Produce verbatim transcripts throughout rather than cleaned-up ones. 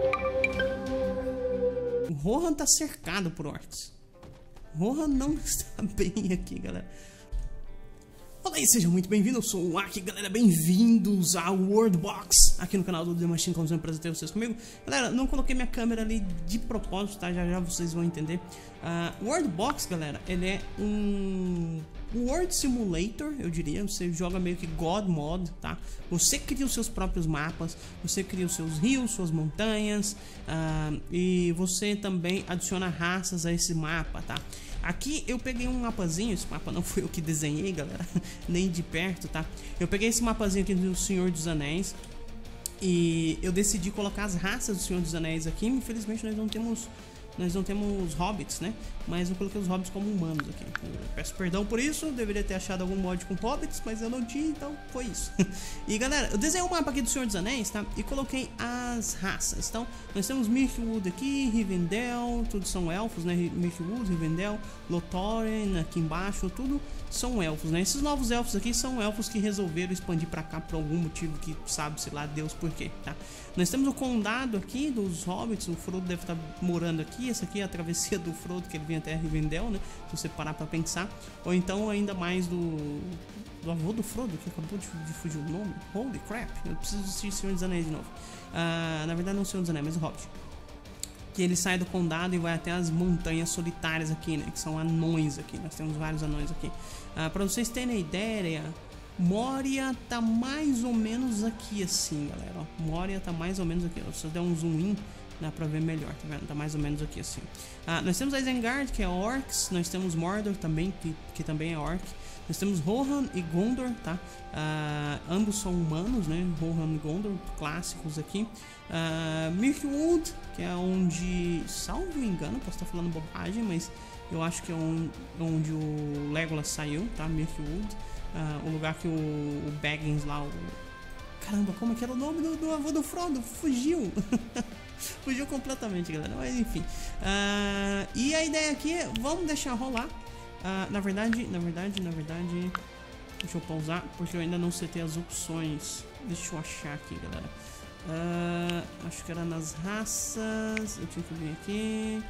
O Rohan tá cercado por orcs. O Rohan não está bem aqui, galera. Olá e sejam muito bem-vindos, eu sou o Aki, galera, bem-vindos ao World Box, aqui no canal do The Machine, como sempre, prazer ter vocês comigo. Galera, não coloquei minha câmera ali de propósito, tá? Já já vocês vão entender. O uh, World Box, galera, ele é um World Simulator, eu diria. Você joga meio que God Mod, tá? Você cria os seus próprios mapas, você cria os seus rios, suas montanhas, uh, e você também adiciona raças a esse mapa, tá? Aqui eu peguei um mapazinho, esse mapa não foi eu que desenhei, galera, nem de perto, tá? Eu peguei esse mapazinho aqui do Senhor dos Anéis e eu decidi colocar as raças do Senhor dos Anéis aqui. Infelizmente nós não temos, nós não temos hobbits, né? Mas eu coloquei os hobbits como humanos aqui. Eu peço perdão por isso, deveria ter achado algum mod com hobbits, mas eu não tinha, então foi isso. E galera, eu desenhei um mapa aqui do Senhor dos Anéis, tá? E coloquei as raças. Então, nós temos Mirkwood aqui, Rivendell, tudo são elfos, né? Mirkwood, Rivendell, Lothlórien aqui embaixo, tudo são elfos, né? Esses novos elfos aqui são elfos que resolveram expandir pra cá por algum motivo que sabe, sei lá, Deus por quê, tá? Nós temos o condado aqui dos hobbits, o Frodo deve estar morando aqui, essa aqui é a travessia do Frodo, que ele vem até Rivendell, né? Se você parar pra pensar. Ou então ainda mais do, do avô do Frodo, que acabou de, de fugir o nome. Holy crap, eu preciso assistir Senhor dos Anéis de novo. Uh, na verdade não o Senhor dos Anéis, mas o Hobbit. Que ele sai do condado e vai até as montanhas solitárias aqui, né? Que são anões aqui, nós temos vários anões aqui. Uh, pra vocês terem ideia, Moria tá mais ou menos aqui assim, galera. Ó, Moria tá mais ou menos aqui. Se eu der um zoom in, dá pra ver melhor, tá vendo? Tá mais ou menos aqui assim. Ah, nós temos Isengard, que é Orcs. Nós temos Mordor também, que, que também é Orc. Nós temos Rohan e Gondor, tá? Ah, ambos são humanos, né? Rohan e Gondor, clássicos aqui. Ah, Mirkwood, que é onde, salvo engano, posso estar falando bobagem, mas eu acho que é onde, onde o Legolas saiu, tá? Mirkwood. Ah, o lugar que o, o Baggins lá, o... Caramba, como é que era o nome do, do avô do Frodo? Fugiu! Fugiu completamente, galera. Mas enfim. Uh, e a ideia aqui é, vamos deixar rolar. Uh, na verdade, na verdade, na verdade... Deixa eu pausar, porque eu ainda não setei as opções. Deixa eu achar aqui, galera. Uh, acho que era nas raças. Eu tinha que vir aqui.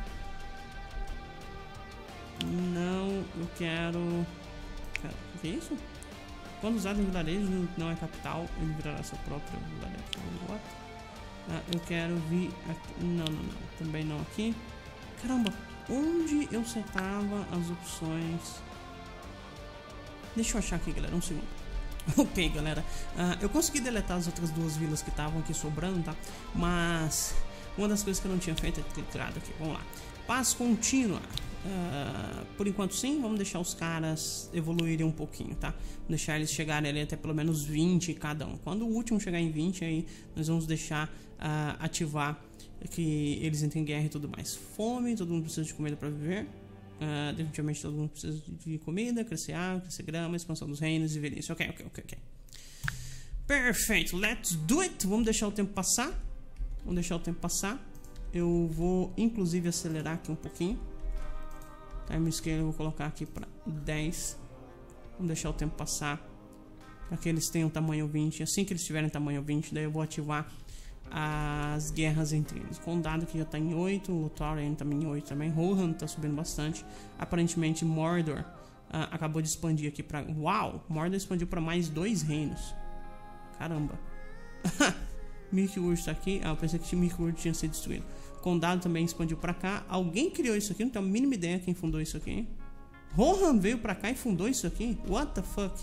Não, eu quero... Cara, o que é isso? Quando usado em vilarejo não é capital, ele virará seu próprio vilarejo. Ah, eu quero vir aqui. Não, não, não. Também não aqui. Caramba, onde eu setava as opções? Deixa eu achar aqui, galera. Um segundo. Ok, galera. Ah, eu consegui deletar as outras duas vilas que estavam aqui sobrando, tá? Mas uma das coisas que eu não tinha feito é ter tirado aqui. Vamos lá. Paz contínua. Uh, por enquanto sim, vamos deixar os caras evoluírem um pouquinho, tá? Vamos deixar eles chegarem ali até pelo menos vinte cada um. Quando o último chegar em vinte, aí nós vamos deixar uh, ativar que eles entrem em guerra e tudo mais. Fome, todo mundo precisa de comida para viver. Uh, definitivamente todo mundo precisa de comida, crescer água, crescer grama, expansão dos reinos e velhice. Ok, ok, ok, ok. Perfeito, let's do it. Vamos deixar o tempo passar. Vamos deixar o tempo passar. Eu vou inclusive acelerar aqui um pouquinho. Time scale eu vou colocar aqui para dez. Vamos deixar o tempo passar para que eles tenham tamanho vinte. Assim que eles tiverem tamanho vinte, daí eu vou ativar as guerras entre eles. Condado que já está em oito, Lothlórien também em oito também. Rohan está subindo bastante. Aparentemente Mordor uh, acabou de expandir aqui para... Uau! Mordor expandiu para mais dois reinos. Caramba. Mirkwood está aqui. Ah, eu pensei que Mirkwood tinha sido destruído. Condado também expandiu pra cá. Alguém criou isso aqui? Não tenho a mínima ideia quem fundou isso aqui. Rohan veio pra cá e fundou isso aqui? What the fuck?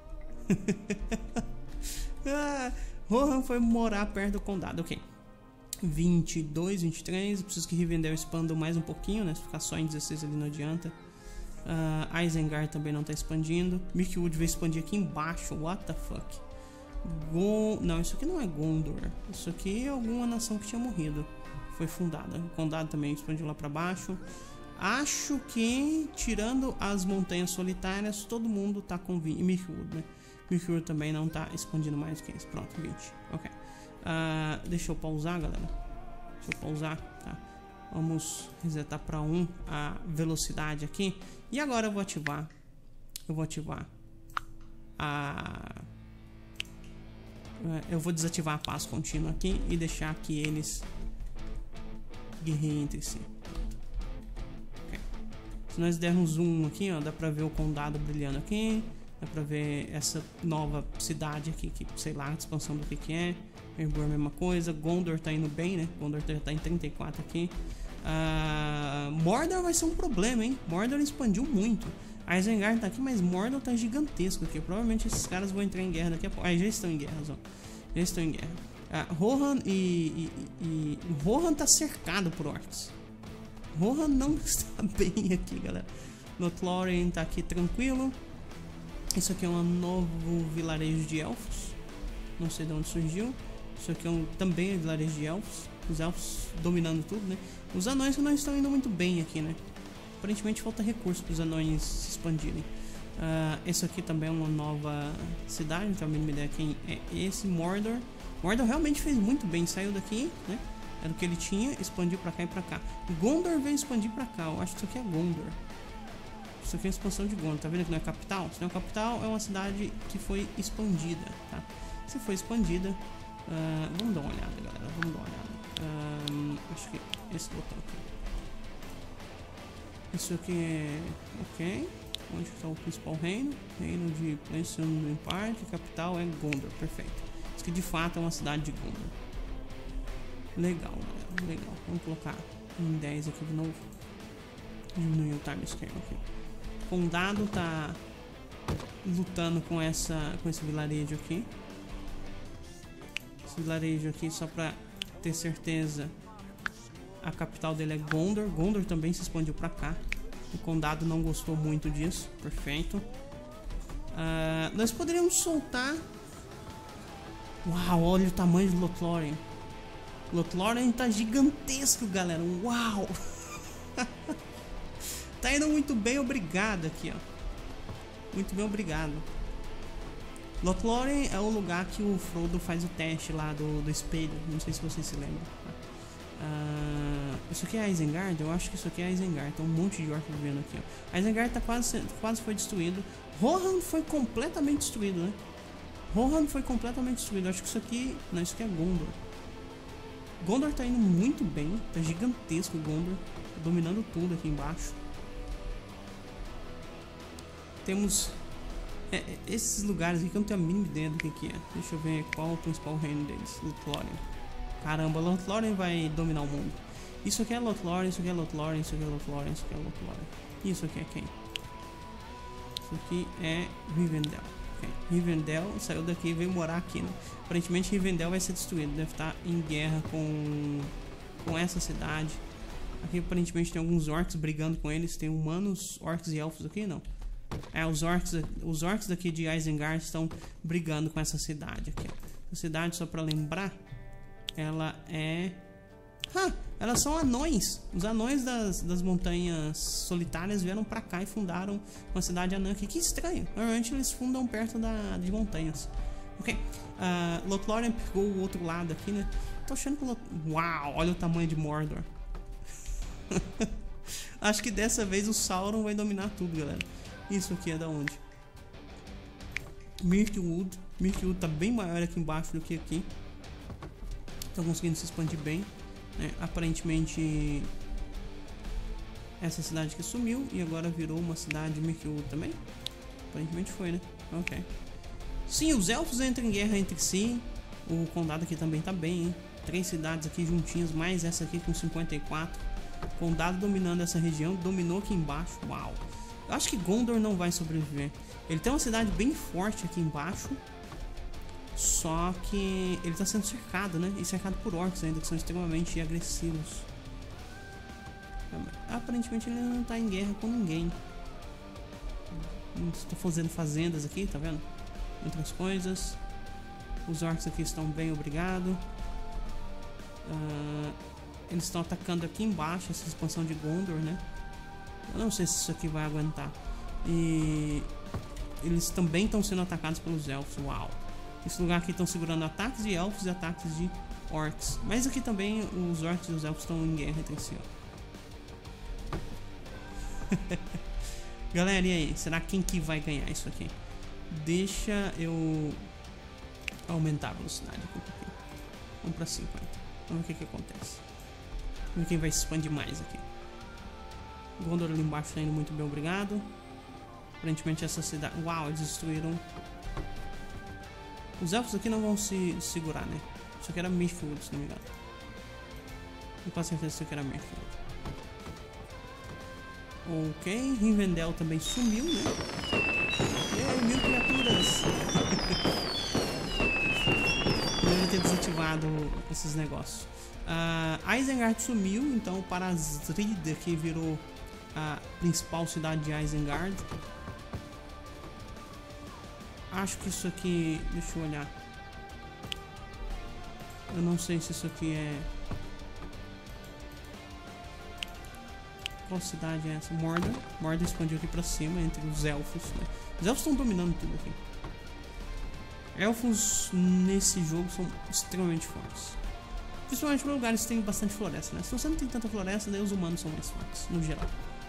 ah, Rohan foi morar perto do condado. Ok. vinte e dois, vinte e três. Preciso que Rivendell expanda mais um pouquinho, né? Se ficar só em dezesseis ali não adianta. Uh, Isengard também não tá expandindo. Mirkwood veio expandir aqui embaixo. What the fuck? Gon... Não, isso aqui não é Gondor. Isso aqui é alguma nação que tinha morrido. Foi fundada. O condado também expandiu lá pra baixo. Acho que, tirando as montanhas solitárias, todo mundo tá com vinte. E Mirkwood, né? Mirkwood também não tá expandindo mais que isso. Pronto, vinte. Ok. Uh, deixa eu pausar, galera. Deixa eu pausar, tá? Vamos resetar pra um a velocidade aqui. E agora eu vou ativar. Eu vou ativar a... Eu vou desativar a paz contínua aqui e deixar que eles guerreiem entre si. Okay. Se nós dermos zoom aqui, ó, dá pra ver o condado brilhando aqui. Dá pra ver essa nova cidade aqui, que sei lá, a expansão do que que é. Erebor a mesma coisa. Gondor tá indo bem, né? Gondor já tá em trinta e quatro aqui. Uh, Mordor vai ser um problema, hein? Mordor expandiu muito. Isengard tá aqui, mas Mordor tá gigantesco aqui. Provavelmente esses caras vão entrar em guerra daqui a pouco. Ah, já estão em guerra, ó. Já estão em guerra. Uh, Rohan e, e, e... Rohan tá cercado por orcs. Rohan não está bem aqui, galera. Lothlórien tá aqui tranquilo. Isso aqui é um novo vilarejo de elfos. Não sei de onde surgiu. Isso aqui é um, também é vilarejo de elfos. Os elfos dominando tudo, né? Os anões que não estão indo muito bem aqui, né? Aparentemente falta recurso para os anões se expandirem. Uh, esse aqui também é uma nova cidade. Não tenho a mínima ideia quem é esse. Mordor. Mordor realmente fez muito bem. Saiu daqui, né? Era o que ele tinha. Expandiu para cá e para cá. Gondor veio expandir para cá. Eu acho que isso aqui é Gondor. Isso aqui é a expansão de Gondor. Tá vendo que não é capital? Se não é capital, é uma cidade que foi expandida, tá? Se foi expandida... Uh, vamos dar uma olhada, galera. Vamos dar uma olhada. Uh, acho que esse botão aqui. Isso aqui é... Ok. Onde está o principal reino? Reino de Placeland Park. Capital é Gondor. Perfeito. Isso aqui de fato é uma cidade de Gondor. Legal, galera. Legal. Vamos colocar em dez aqui de novo. Diminuir o time scale aqui. O condado tá lutando com essa com esse vilarejo aqui. Esse vilarejo aqui, só pra ter certeza, a capital dele é Gondor. Gondor também se expandiu pra cá. O condado não gostou muito disso. Perfeito. Uh, nós poderíamos soltar... Uau, olha o tamanho de Lothlórien. Lothlórien tá gigantesco, galera. Uau! Tá indo muito bem, obrigado aqui, ó. Muito bem, obrigado. Lothlórien é o lugar que o Frodo faz o teste lá do, do espelho. Não sei se vocês se lembram. Uh, isso aqui é Isengard? Eu acho que isso aqui é Isengard. Tem um monte de orcs vivendo aqui, ó. Isengard tá quase, quase foi destruído. Rohan foi completamente destruído, né? Rohan foi completamente destruído. Acho que isso aqui... Não, isso aqui é Gondor. Gondor tá indo muito bem. Tá gigantesco o Gondor. Tá dominando tudo aqui embaixo. Temos é, esses lugares aqui que eu não tenho a mínima ideia do que, que é. Deixa eu ver qual é o principal reino deles. Lothlórien. Caramba, Lothlórien vai dominar o mundo. Isso aqui é Lothlórien, isso aqui é Lothlórien, isso aqui é Lothlórien, isso aqui é Lothlórien. E isso aqui é quem? Isso aqui é Rivendell. Okay. Rivendell saiu daqui e veio morar aqui, né? Aparentemente Rivendell vai ser destruído. Deve estar em guerra com, com essa cidade. Aqui aparentemente tem alguns orcs brigando com eles. Tem humanos, orcs e elfos aqui, não? É, os orcs, os orcs daqui de Isengard estão brigando com essa cidade aqui. A cidade, só para lembrar, ela é... Ah, elas são anões. Os anões das, das montanhas solitárias vieram pra cá e fundaram uma cidade anã aqui. Que estranho. Normalmente eles fundam perto da, de montanhas. Ok. Uh, Lothlórien pegou o outro lado aqui, né? Tô achando que o Lot... Uau, olha o tamanho de Mordor. Acho que dessa vez o Sauron vai dominar tudo, galera. Isso aqui é da onde? Mirkwood. Mirkwood tá bem maior aqui embaixo do que aqui. Tá conseguindo se expandir bem. É, aparentemente essa cidade que sumiu e agora virou uma cidade de Mirkwood também. Aparentemente foi, né? Ok. Sim, os elfos entram em guerra entre si. O condado aqui também tá bem, hein? Três cidades aqui juntinhas, mais essa aqui com cinquenta e quatro. Condado dominando essa região, dominou aqui embaixo. Uau! Eu acho que Gondor não vai sobreviver. Ele tem uma cidade bem forte aqui embaixo. Só que ele está sendo cercado, né? E cercado por orcs ainda, que são extremamente agressivos. Aparentemente ele não está em guerra com ninguém. Estou fazendo fazendas aqui, tá vendo? Outras coisas. Os orcs aqui estão bem, obrigado. Uh, eles estão atacando aqui embaixo, essa expansão de Gondor, né? Eu não sei se isso aqui vai aguentar. E eles também estão sendo atacados pelos elfos. Uau! Esse lugar aqui estão segurando ataques de elfos e ataques de orcs. Mas aqui também os orcs e os elfos estão em guerra entre si, ó. Galera, e aí? Será quem que vai ganhar isso aqui? Deixa eu aumentar a velocidade aqui um pouquinho. Vamos pra cinquenta. Vamos ver o que que acontece. Vamos ver quem vai se expandir mais aqui. Gondor ali embaixo tá indo muito bem, obrigado. Aparentemente essa cidade... Uau, eles destruíram... Os elfos aqui não vão se segurar, né? Isso aqui era Mirkwood, se não me engano. Não tenho certeza se isso aqui era Mirkwood. Ok, Rivendell também sumiu, né? Ei, mil criaturas! Deve ter desativado esses negócios. Uh, Isengard sumiu, então Parasrid aqui virou a principal cidade de Isengard. Acho que isso aqui... Deixa eu olhar. Eu não sei se isso aqui é... Qual cidade é essa? Mordor. Mordor expandiu aqui pra cima, entre os elfos, né? Os elfos estão dominando tudo aqui. Elfos nesse jogo são extremamente fortes. Principalmente para lugares que tem bastante floresta, né? Se você não tem tanta floresta, daí os humanos são mais fortes, no geral.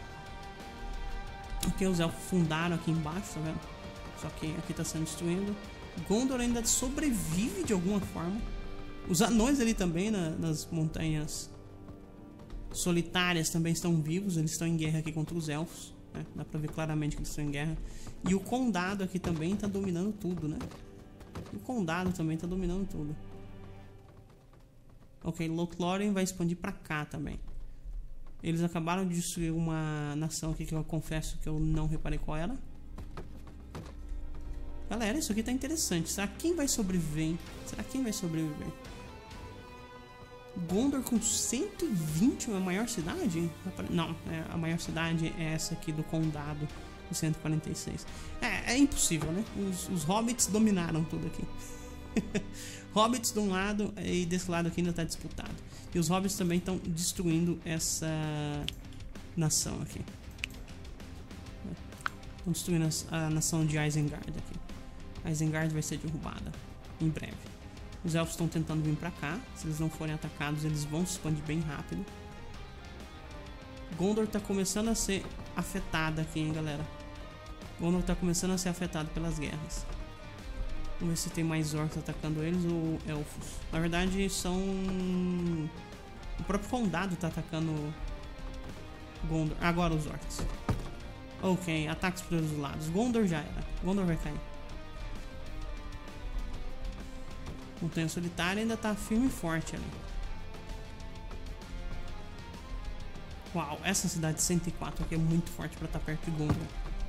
Porque os elfos fundaram aqui embaixo, tá vendo? Só que aqui tá sendo destruído. Gondor ainda sobrevive de alguma forma. Os anões ali também, na, nas montanhas solitárias, também estão vivos. Eles estão em guerra aqui contra os elfos, né? Dá pra ver claramente que eles estão em guerra. E o condado aqui também tá dominando tudo, né? O condado também tá dominando tudo. Ok, Lothlórien vai expandir pra cá também. Eles acabaram de destruir uma nação aqui que eu confesso que eu não reparei qual era. Galera, isso aqui tá interessante. Será quem vai sobreviver, hein? Será quem vai sobreviver? Gondor com cento e vinte é a maior cidade? Não, é, a maior cidade é essa aqui do condado, de cento e quarenta e seis. É, é impossível, né? Os, os hobbits dominaram tudo aqui. Hobbits de um lado e desse lado aqui ainda tá disputado. E os hobbits também estão destruindo essa nação aqui. Estão destruindo a nação de Isengard aqui. Isengard vai ser derrubada em breve. Os elfos estão tentando vir pra cá. Se eles não forem atacados, eles vão se expandir bem rápido. Gondor tá começando a ser afetada aqui, hein, galera. Gondor tá começando a ser afetado pelas guerras. Vamos ver se tem mais orcs atacando eles ou elfos. Na verdade, são... O próprio condado tá atacando Gondor. Agora os orcs. Ok, ataques por todos os lados. Gondor já era. Gondor vai cair. Montanha Solitária ainda tá firme e forte ali. Uau, essa cidade de cento e quatro aqui é muito forte pra estar perto de Gondor.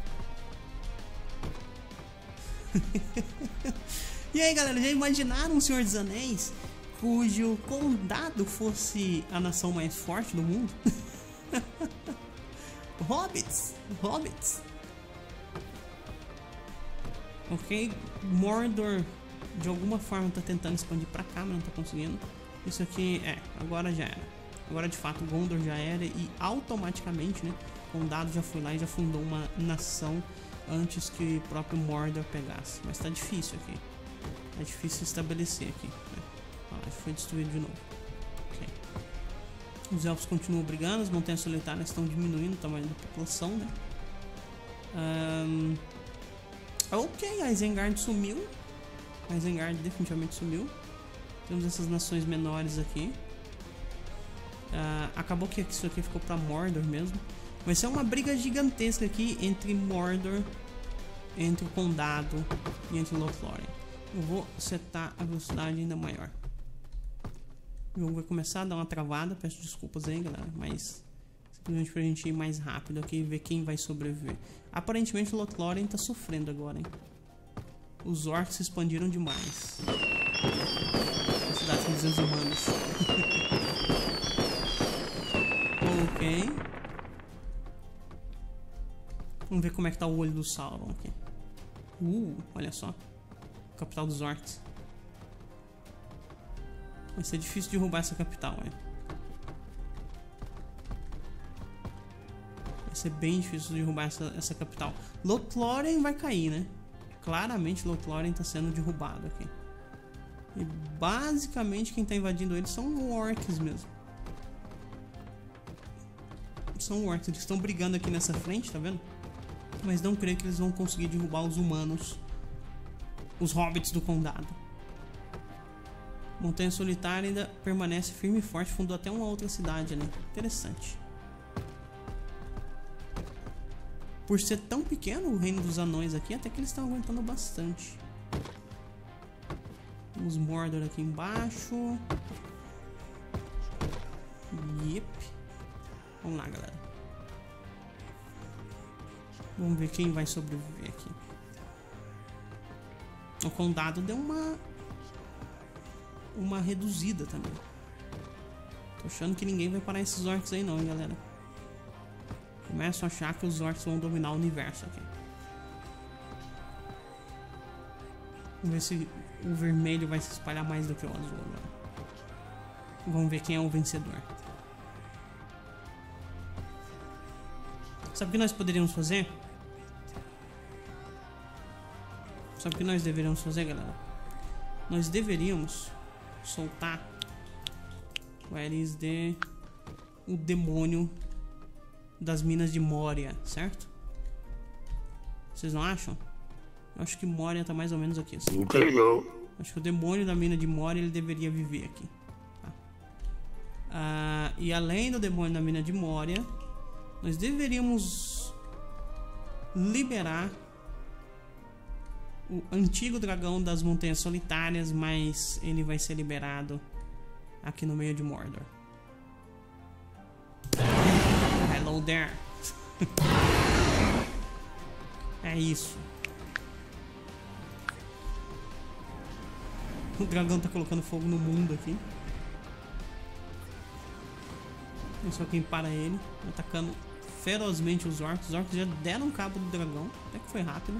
E aí, galera, já imaginaram o Senhor dos Anéis cujo condado fosse a nação mais forte do mundo? Hobbits, Hobbits. Ok, Mordor de alguma forma tá tentando expandir pra cá, mas não tá conseguindo. Isso aqui, é, agora já era. Agora de fato Gondor já era e automaticamente, né, o condado já foi lá e já fundou uma nação antes que o próprio Mordor pegasse. Mas tá difícil aqui. Tá difícil estabelecer aqui, né? Ah, foi destruído de novo. Ok. Os elfos continuam brigando, as montanhas solitárias estão diminuindo o tamanho da população, né? Um... Ok, a Isengard sumiu. A Isengard definitivamente sumiu. Temos essas nações menores aqui. Uh, acabou que isso aqui ficou pra Mordor mesmo. Vai ser uma briga gigantesca aqui entre Mordor, entre o condado e entre Lothlórien. Eu vou setar a velocidade ainda maior. O jogo vai começar a dar uma travada. Peço desculpas aí, galera, mas simplesmente pra gente ir mais rápido aqui e ver quem vai sobreviver. Aparentemente o Lothlórien tá sofrendo agora, hein? Os orcs se expandiram demais. A cidade com duzentos humanos. Ok. Vamos ver como é que tá o olho do Sauron aqui. Uh, olha só. Capital dos orcs. Vai ser difícil derrubar essa capital, é. Vai ser bem difícil derrubar essa, essa capital. Lothlórien vai cair, né? Claramente Lothlórien tá sendo derrubado aqui. E basicamente quem tá invadindo eles são orcs mesmo. São orcs, eles estão brigando aqui nessa frente, tá vendo? Mas não creio que eles vão conseguir derrubar os humanos, os hobbits do condado. Montanha Solitária ainda permanece firme e forte. Fundou até uma outra cidade ali. Interessante. Por ser tão pequeno o reino dos anões aqui, até que eles estão aguentando bastante. Temos Mordor aqui embaixo. Yep. Vamos lá, galera. Vamos ver quem vai sobreviver aqui. O condado deu uma... Uma reduzida também. Tô achando que ninguém vai parar esses orcs aí não, hein, galera. Começo a achar que os orcs vão dominar o universo aqui. Vamos ver se o vermelho vai se espalhar mais do que o azul agora. Vamos ver quem é o vencedor. Sabe o que nós poderíamos fazer? Sabe o que nós deveríamos fazer, galera? Nós deveríamos soltar o Ares de... o demônio das minas de Moria, certo? Vocês não acham? Eu acho que Moria tá mais ou menos aqui, assim. Acho que o demônio da mina de Moria ele deveria viver aqui. Tá? Ah, e além do demônio da mina de Moria, nós deveríamos liberar o antigo dragão das Montanhas Solitárias, mas ele vai ser liberado aqui no meio de Mordor. Hello there. É isso. O dragão tá colocando fogo no mundo aqui. Não sei quem para ele. Atacando ferozmente os orcs. Os orcs já deram cabo do dragão. Até que foi rápido.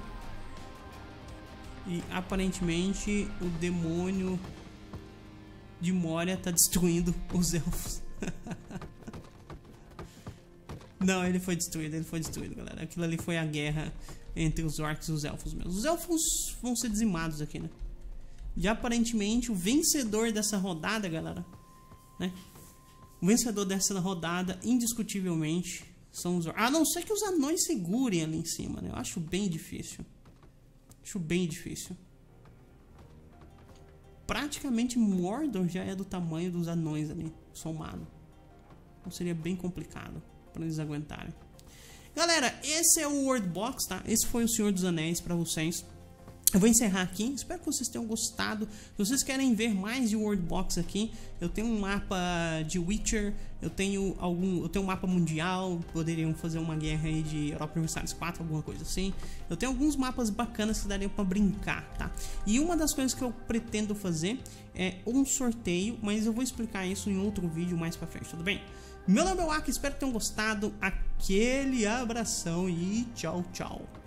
E aparentemente o demônio de Moria tá destruindo os elfos. Não, ele foi destruído, ele foi destruído, galera. Aquilo ali foi a guerra entre os orcs e os elfos mesmo. Os elfos vão ser dizimados aqui, né? E aparentemente o vencedor dessa rodada, galera, né? O vencedor dessa rodada, indiscutivelmente, são os orcs. A não ser que os anões segurem ali em cima, né? Eu acho bem difícil. Acho bem difícil. Praticamente Mordor já é do tamanho dos anões ali, somado. Então seria bem complicado para eles aguentarem. Galera, esse é o World Box, tá? Esse foi o Senhor dos Anéis para vocês. Eu vou encerrar aqui, espero que vocês tenham gostado. Se vocês querem ver mais de World Box aqui, eu tenho um mapa de Witcher, eu tenho algum, eu tenho um mapa mundial, poderiam fazer uma guerra aí de Europa Universalis quatro, alguma coisa assim. Eu tenho alguns mapas bacanas que dariam para brincar, tá? E uma das coisas que eu pretendo fazer é um sorteio, mas eu vou explicar isso em outro vídeo mais para frente, tudo bem? Meu nome é Waka, espero que tenham gostado. Aquele abração e tchau, tchau.